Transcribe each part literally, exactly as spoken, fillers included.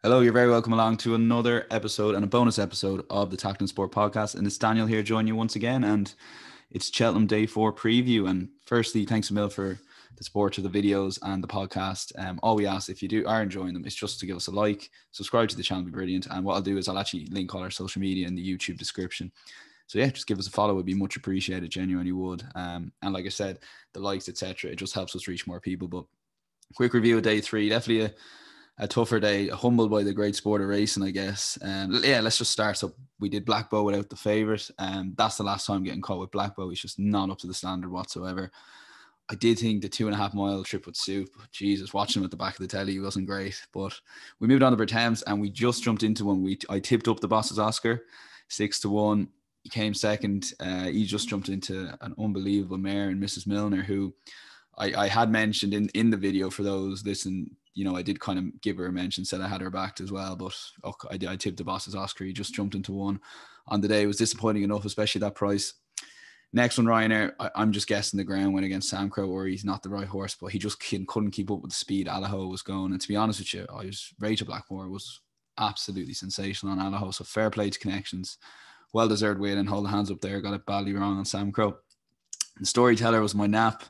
Hello, you're very welcome along to another episode and a bonus episode of the Tackling Sport podcast. And it's Daniel here joining you once again. And it's Cheltenham Day four preview. And firstly, thanks a mil for the support to the videos and the podcast. Um, all we ask, if you do are enjoying them, is just to give us a like, subscribe to the channel, be brilliant. And what I'll do is I'll actually link all our social media in the YouTube description. So yeah, just give us a follow. It'd be much appreciated. Genuinely would. Um, and like I said, the likes, et cetera. It just helps us reach more people. But quick review of day three. Definitely a a tougher day, humbled by the great sport of racing, I guess. Um, yeah, let's just start. So we did Blackbow without the favourite. Um, that's the last time getting caught with Blackbow. He's just not up to the standard whatsoever. I did think the two and a half mile trip would suit, but Jesus, watching him at the back of the telly wasn't great. But we moved on to Thames and we just jumped into one. We I tipped up the boss's Oscar, six to one. He came second. Uh, he just jumped into an unbelievable mare and Missus Milner, who I, I had mentioned in, in the video for those listen. You know, I did kind of give her a mention, said I had her backed as well, but oh, I, I tipped the boss's Oscar. He just jumped into one on the day. It was disappointing enough, especially that price. Next one, Ryanair, I, I'm just guessing the ground went against Sam Crow, or he's not the right horse, but he just couldn't keep up with the speed Allaho was going. And to be honest with you, I was Rachel Blackmore was absolutely sensational on Allaho. So fair play to Connections. Well-deserved win, and hold the hands up there. Got it badly wrong on Sam Crow. The storyteller was my nap.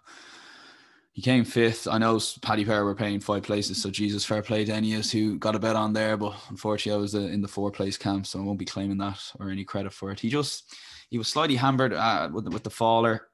He came fifth. I know Paddy Power were paying five places, so Jesus, fair play to any of us who got a bet on there. But unfortunately, I was in the four place camp, so I won't be claiming that or any credit for it. He just, he was slightly hampered uh, with, with the faller.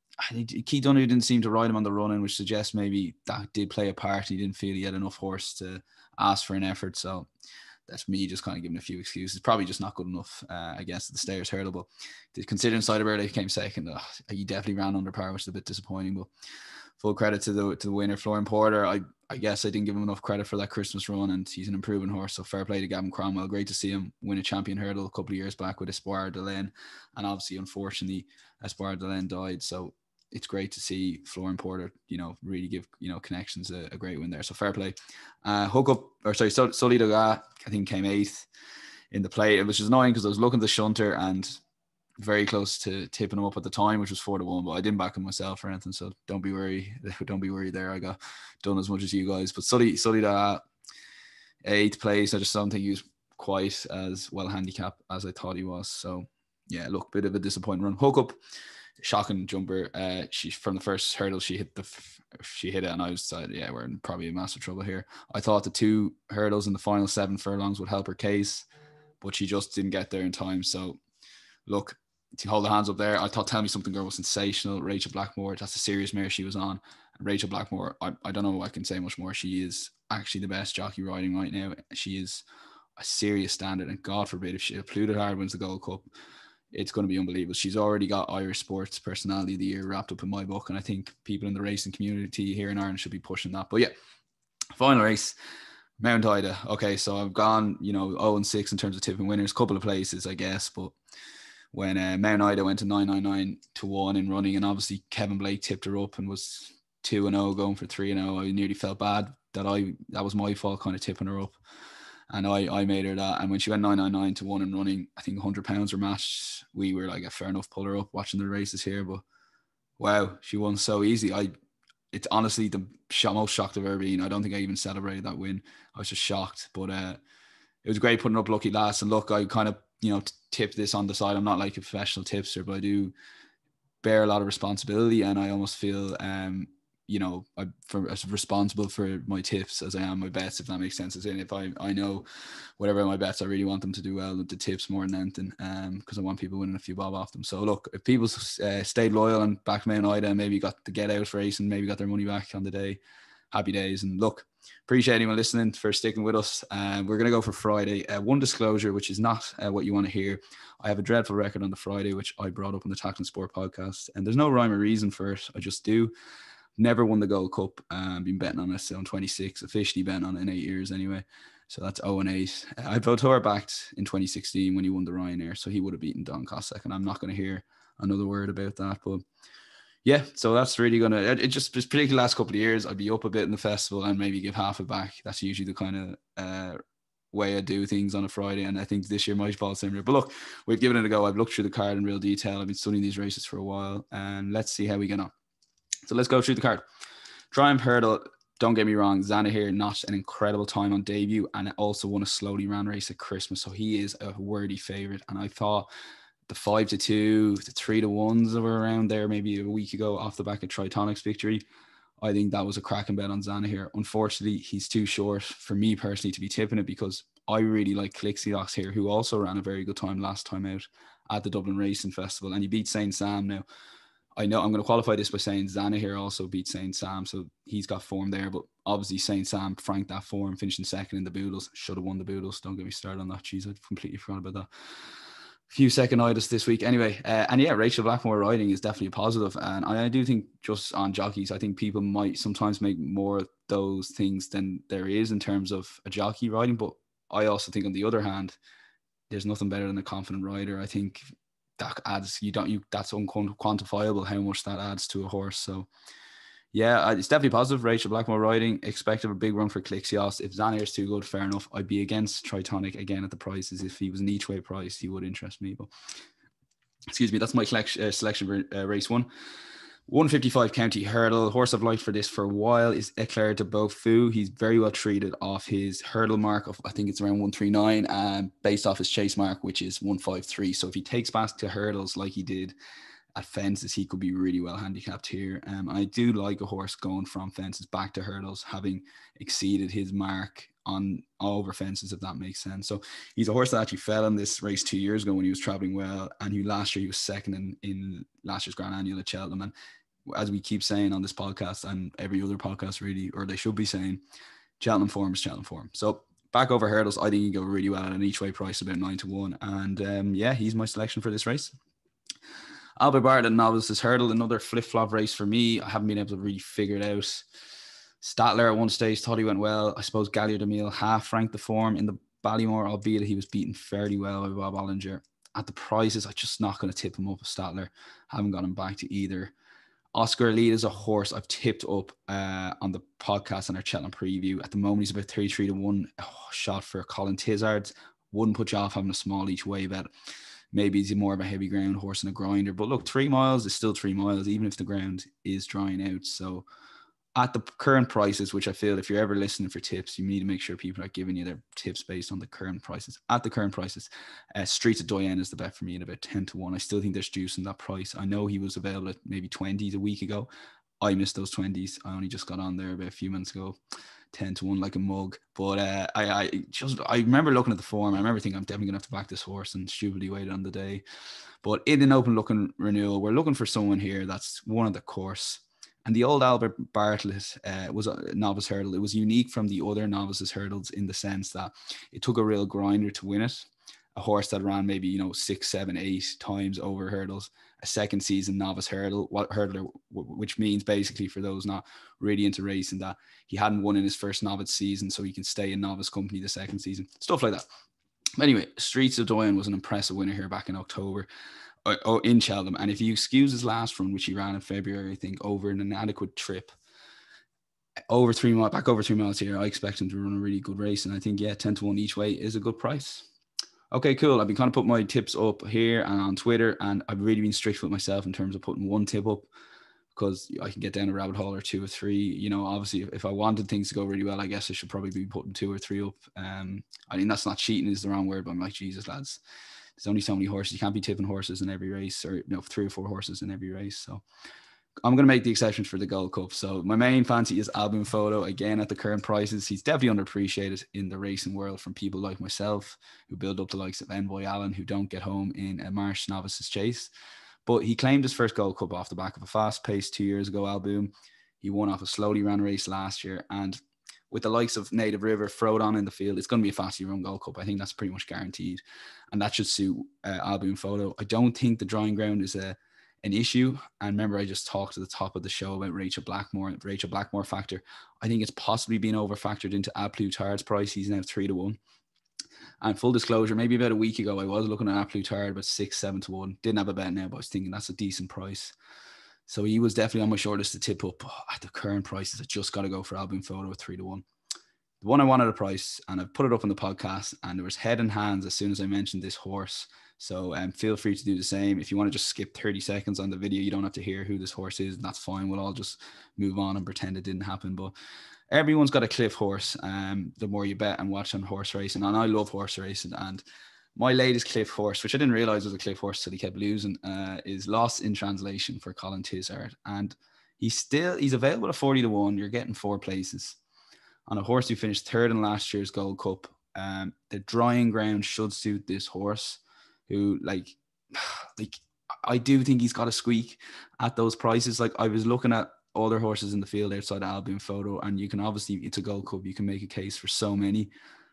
Keith Donoghue didn't seem to ride him on the run in, which suggests maybe that did play a part. He didn't feel he had enough horse to ask for an effort. So that's me just kind of giving a few excuses. Probably just not good enough, uh, I guess, the Stayers hurdle. But considering Ciderberry came second, uh, he definitely ran under par, which is a bit disappointing. But full credit to the to the winner, Florian Porter. I, I guess I didn't give him enough credit for that Christmas run, and he's an improving horse. So fair play to Gavin Cromwell. Great to see him win a champion hurdle a couple of years back with Espoir de Laine. And obviously, unfortunately, Espoir de Laine died. So it's great to see Florian Porter, you know, really give, you know, Connections a, a great win there. So fair play. Uh, hook up, or sorry, Sully Doga, I think came eighth in the play, which is annoying because I was looking at the shunter and very close to tipping him up at the time, which was four to one, but I didn't back him myself or anything. So don't be worried. Don't be worried there. I got done as much as you guys, but Sully, Sully Doga, eighth place. I just don't think he was quite as well handicapped as I thought he was. So yeah, look, bit of a disappointing run. Hook up, shocking jumper. Uh, she from the first hurdle she hit the she hit it, and I was like, yeah, we're in probably in massive trouble here. I thought the two hurdles in the final seven furlongs would help her case, but she just didn't get there in time. So look, to hold the hands up there, I thought Tell Me Something Girl was sensational. Rachel Blackmore, that's a serious mare she was on. And Rachel Blackmore, I, I don't know if I can say much more. She is actually the best jockey riding right now. She is a serious standard, and God forbid if she Polluted Hard wins the Gold Cup, it's going to be unbelievable. She's already got Irish Sports Personality of the Year wrapped up in my book, and I think people in the racing community here in Ireland should be pushing that. But yeah, final race, Mount Ida. Okay, so I've gone, you know, oh and six in terms of tipping winners, couple of places, I guess, but when uh, Mount Ida went to nine ninety-nine to one in running, and obviously Kevin Blake tipped her up and was two and oh going for three and oh, I nearly felt bad that I that was my fault kind of tipping her up. And I, I made her that. And when she went nine ninety-nine to one in running, I think one hundred pounds were matched. We were like, a fair enough, pull her up watching the races here. But wow, she won so easy. I, It's honestly the most shocked I've ever been. I don't think I even celebrated that win. I was just shocked. But uh, it was great putting up Lucky Last. And look, I kind of, you know, t- tipped this on the side. I'm not like a professional tipster, but I do bear a lot of responsibility. And I almost feel... um. you know, I'm for, as responsible for my tips as I am my bets, if that makes sense. As in, if I, I know whatever my bets, I really want them to do well with the tips more than anything, um, because I want people winning a few bob off them. So look, if people uh, stayed loyal and backed Mount Ida and maybe got the get out race and maybe got their money back on the day, happy days. And look, appreciate anyone listening for sticking with us. Um, we're going to go for Friday. Uh, one disclosure, which is not uh, what you want to hear. I have a dreadful record on the Friday, which I brought up on the Tackling Sport podcast, and there's no rhyme or reason for it. I just do. Never won the Gold Cup. Um, been betting on it. So I'm twenty-six, officially betting on it in eight years anyway. So that's oh and eight. I Votora backed in twenty sixteen when he won the Ryanair, so he would have beaten Don Cossack, and I'm not going to hear another word about that. But yeah, so that's really going to, it just, just particularly the last couple of years, I'd be up a bit in the festival and maybe give half it back. That's usually the kind of uh, way I do things on a Friday, and I think this year might fall similar. But look, we've given it a go. I've looked through the card in real detail. I've been studying these races for a while, and let's see how we get on. So let's go through the card. Triumph Hurdle, don't get me wrong, Zanahiyr notched an incredible time on debut and also won a slowly ran race at Christmas. So he is a worthy favourite. And I thought the five to two, the three to ones that were around there maybe a week ago off the back of Tritonic's victory, I think that was a cracking bet on Zanahiyr. Unfortunately, he's too short for me personally to be tipping it, because I really like Clixiox here, who also ran a very good time last time out at the Dublin Racing Festival. And he beat Saint Sam now. I know I'm going to qualify this by saying Zanahiyr also beat Saint Sam, so he's got form there. But obviously Saint Sam franked that form, finishing second in the Boodles. Should have won the Boodles. Don't get me started on that. Jeez, I completely forgot about that. Few second-itis this week. Anyway, uh, and yeah, Rachel Blackmore riding is definitely positive. And I, I do think just on jockeys, I think people might sometimes make more of those things than there is in terms of a jockey riding. But I also think on the other hand, there's nothing better than a confident rider. I think that adds, you don't, you, that's unquantifiable how much that adds to a horse. So yeah, it's definitely positive. Rachel Blackmore riding, expected a big run for Clixios. If Zanair's too good, fair enough. I'd be against Tritonic again at the prices. If he was an each way price, he would interest me. But excuse me, that's my selection, uh, selection for uh, race one. one fifty-five County Hurdle. Horse I've liked for this for a while is Eclair de Beaufort. He's very well treated off his hurdle mark of, I think it's around one thirty-nine, and based off his chase mark, which is one fifty-three. So if he takes back to hurdles like he did at fences, he could be really well handicapped here. Um, I do like a horse going from fences back to hurdles, having exceeded his mark on over fences, if that makes sense. So he's a horse that actually fell in this race two years ago when he was traveling well, and he last year he was second in, in last year's Grand Annual at Cheltenham. And as we keep saying on this podcast and every other podcast really, or they should be saying, Cheltenham form is Cheltenham form. So back over hurdles, I think he go really well at an each way price, about nine to one. And um, yeah, he's my selection for this race. Albert Bartlett Novices Hurdle, another flip-flop race for me. I haven't been able to really figure it out. Statler at one stage thought he went well. I suppose Gallier de Mille half ranked the form in the Ballymore, albeit he was beaten fairly well by Bob Ollinger. At the prices, I'm just not going to tip him up with Statler. Haven't got him back to either. Oscar Elite is a horse I've tipped up uh, on the podcast and our Cheltenham preview. At the moment, he's about thirty-three to one. Oh, shot for Colin Tizard. Wouldn't put you off having a small each way bet. Maybe he's more of a heavy ground horse and a grinder. But look, three miles is still three miles, even if the ground is drying out. So at the current prices, which I feel if you're ever listening for tips, you need to make sure people are giving you their tips based on the current prices. At the current prices, uh, Streets of Doyen is the bet for me at about ten to one. I still think there's juice in that price. I know he was available at maybe twenties a week ago. I missed those twenties. I only just got on there about a few minutes ago. ten to one like a mug. But uh, I, I just, I remember looking at the form. I remember thinking I'm definitely going to have to back this horse, and stupidly waited on the day. But in an open looking renewal, we're looking for someone here that's one of the course. And the old Albert Bartlett uh, was a novice hurdle. It was unique from the other novices hurdles in the sense that it took a real grinder to win it. A horse that ran maybe, you know, six, seven, eight times over hurdles, a second season novice hurdle, what hurdler, which means basically for those not really into racing that he hadn't won in his first novice season, so he can stay in novice company the second season, stuff like that. But anyway, Streets of Doyen was an impressive winner here back in October. Oh, in Cheltenham, and if you excuse his last run, which he ran in February, I think, over an inadequate trip, over three miles, back over three miles here, I expect him to run a really good race, and I think yeah, ten to one each way is a good price. Okay, cool. I've been kind of putting my tips up here and on Twitter, and I've really been strict with myself in terms of putting one tip up because I can get down a rabbit hole or two or three. You know, obviously, if I wanted things to go really well, I guess I should probably be putting two or three up. Um, I mean, that's not cheating is the wrong word, but I'm like, Jesus, lads. There's only so many horses. You can't be tipping horses in every race, or you know, three or four horses in every race. So I'm going to make the exceptions for the Gold Cup. So my main fancy is Album Photo. Again, at the current prices, he's definitely underappreciated in the racing world from people like myself who build up the likes of Envoy Allen, who don't get home in a Marsh Novices Chase. But he claimed his first Gold Cup off the back of a fast pace two years ago, Album. He won off a slowly ran race last year, and with the likes of Native River, Frodon in the field, it's going to be a fastly run Gold Cup. I think that's pretty much guaranteed. And that should suit uh, Album Photo. I don't think the drying ground is a, an issue. And remember, I just talked at the top of the show about Rachel Blackmore, Rachel Blackmore factor. I think it's possibly been over-factored into Aplutard's price. He's now three to one. And full disclosure, maybe about a week ago, I was looking at Aplutard about six, seven to one. Didn't have a bet now, but I was thinking that's a decent price. So he was definitely on my short list to tip up. At the current prices, I just got to go for Album Photo at three to one. The one I wanted a price, and I've put it up on the podcast, and there was head and hands as soon as I mentioned this horse. So um, feel free to do the same. If you want to just skip thirty seconds on the video, you don't have to hear who this horse is, and that's fine. We'll all just move on and pretend it didn't happen. But everyone's got a cliff horse. Um, the more you bet and watch on horse racing, and I love horse racing. And my latest cliff horse, which I didn't realize was a cliff horse till he kept losing, uh, is Lost in Translation for Colin Tizard, and he's still he's available at forty to one. You're getting four places on a horse who finished third in last year's Gold Cup. Um, the drying ground should suit this horse, who like like I do think he's got a squeak at those prices. Like I was looking at other horses in the field outside Albion Photo, and you can obviously, it's a Gold Cup, you can make a case for so many.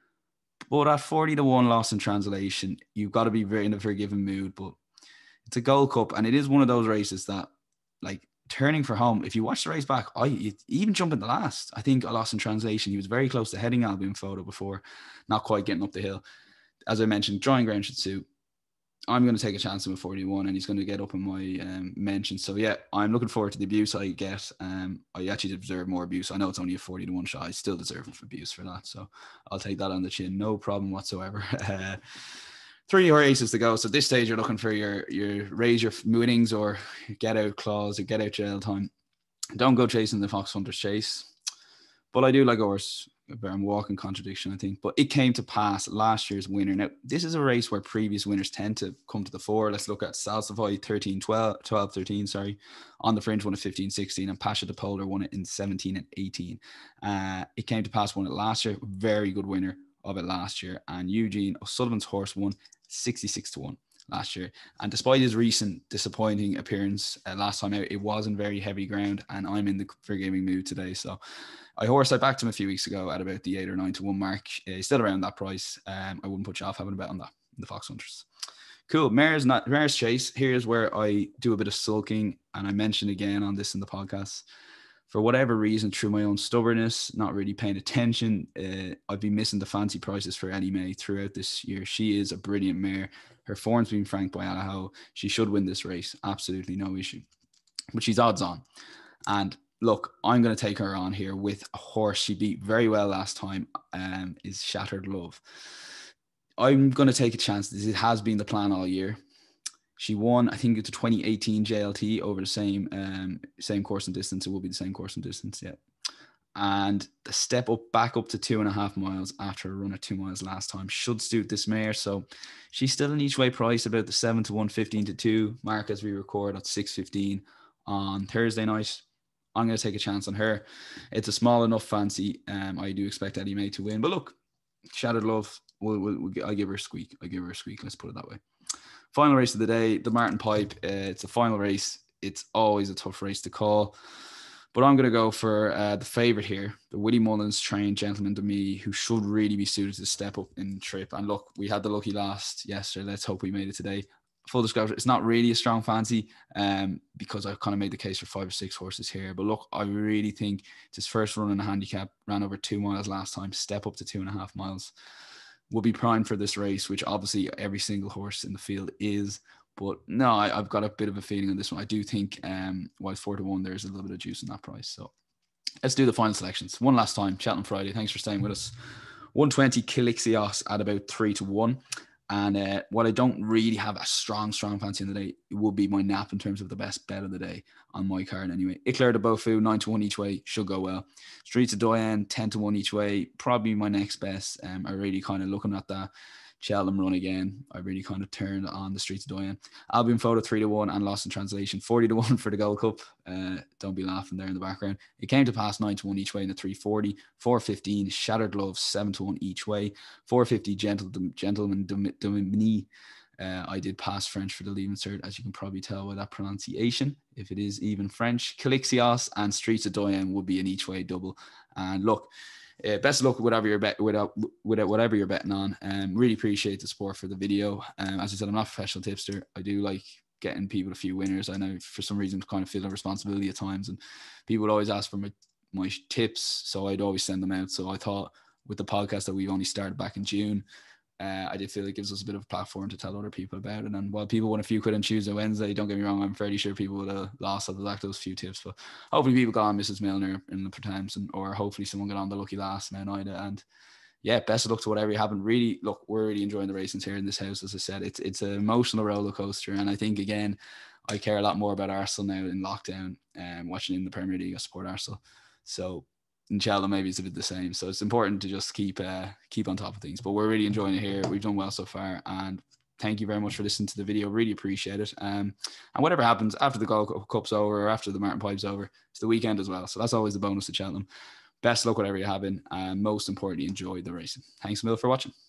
But at forty to one Lost in Translation, you've got to be very in a forgiving mood. But it's a Gold Cup, and it is one of those races that, like, turning for home, if you watch the race back, I even jump in the last. I think I Lost in Translation. He was very close to heading Albion Photo before, not quite getting up the hill. As I mentioned, drawing ground should suit. I'm going to take a chance on a forty-one, and he's going to get up in my um, mention. So yeah, I'm looking forward to the abuse I get. Um, I actually deserve more abuse. I know it's only a forty to one shot. I still deserve abuse for that. So I'll take that on the chin. No problem whatsoever. Uh, three races to go. So at this stage, you're looking for your, your raise your winnings or get out clause or get out jail time. Don't go chasing the Fox Hunters chase. But I do like a horse. I'm walking contradiction, I think. But it came to pass last year's winner. Now, this is a race where previous winners tend to come to the fore. Let's look at Salsify thirteen twelve, twelve thirteen, sorry. On the Fringe won it fifteen sixteen, and Pasha the Polar won it in seventeen and eighteen. Uh, it came to pass, won it last year. Very good winner of it last year. And Eugene O'Sullivan's horse won sixty-six to one last year. And despite his recent disappointing appearance uh, last time out, it wasn't very heavy ground, and I'm in the forgiving mood today. So I horse I backed him a few weeks ago at about the eight or nine to one mark. Uh, he's still around that price. Um, I wouldn't put you off having a bet on that, the Fox Hunters. Cool. Mare's not Mare's Chase. Here's where I do a bit of sulking, and I mentioned again on this in the podcast. For whatever reason, through my own stubbornness, not really paying attention, uh, I've been missing the fancy prices for Ellie May throughout this year. She is a brilliant mare. Her form's been franked by Allaho. She should win this race. Absolutely no issue. But she's odds on. And look, I'm going to take her on here with a horse she beat very well last time, um, is Shattered Love. I'm going to take a chance. This has been the plan all year. She won, I think it's a twenty eighteen J L T over the same um, same course and distance. It will be the same course and distance, yeah. And the step up back up to two and a half miles after a run at two miles last time should suit this mare. So she's still an each way price about the seven to one, fifteen to two mark as we record at six fifteen on Thursday night. I'm going to take a chance on her. It's a small enough fancy. Um, I do expect Eddie May to win. But look, Shattered Love, we'll, we'll, we'll, I'll give her a squeak. I'll give her a squeak. Let's put it that way. Final race of the day, the Martin Pipe. Uh, it's a final race. It's always a tough race to call. But I'm going to go for uh, the favourite here, the Willie Mullins trained Gentleman to Me, who should really be suited to step up in trip. And look, we had the lucky last yesterday. Let's hope we made it today. Full disclosure, it's not really a strong fancy um, because I've kind of made the case for five or six horses here. But look, I really think it's his first run in a handicap, ran over two miles last time, step up to two and a half miles. Will be primed for this race, which obviously every single horse in the field is. But no, I, I've got a bit of a feeling on this one. I do think um, while four to one, there's a little bit of juice in that price. So let's do the final selections. One last time, Cheltenham Friday. Thanks for staying with us. one twenty Calixios at about three to one. And uh, what I don't really have a strong, strong fancy in the day, it will be my nap in terms of the best bet of the day on my card anyway. Eclair de Beaufort, nine to one each way, should go well. Streets of Doyen, ten to one each way, probably my next best. Um, I really kind of looking at that Cheltenham run again. I really kind of turned on the Streets of Doyen. Albion Photo, three to one, and Lost in Translation, forty to one for the Gold Cup. Uh, don't be laughing there in the background. It came to pass nine to one each way in the three forty. four fifteen, Shattered Love, seven to one each way. four fifty, Gentle, Gentleman Domini. Uh, I did pass French for the leaving cert, as you can probably tell by that pronunciation, if it is even French. Calixios and Streets of Doyen would be an each way double. And look, Uh, best of luck with whatever you're bet with, with whatever you're betting on. Um, really appreciate the support for the video. Um, as I said, I'm not a professional tipster. I do like getting people a few winners. I know for some reason kind of feel a responsibility at times, and people would always ask for my my tips, so I'd always send them out. So I thought with the podcast that we've only started back in June, Uh, I did feel it gives us a bit of a platform to tell other people about it. And while people won a few quid on Tuesday, Wednesday, don't get me wrong, I'm fairly sure people would have lost at the back those few tips. But hopefully people got on Missus Milner in the times, and or hopefully someone got on the lucky last man either. And yeah, best of luck to whatever you haven't. Really, look, we're really enjoying the racings here in this house. As I said, it's it's an emotional roller coaster, and I think again, I care a lot more about Arsenal now in lockdown and um, watching in the Premier League. I support Arsenal, so in Cheltenham, maybe it's a bit the same. So it's important to just keep uh, keep on top of things. But we're really enjoying it here. We've done well so far, and thank you very much for listening to the video. Really appreciate it. Um, and whatever happens after the Gold Cup's over or after the Martin Pipe's over, it's the weekend as well. So that's always the bonus to Cheltenham. Best luck, whatever you're having, and most importantly, enjoy the racing. Thanks a mil for watching.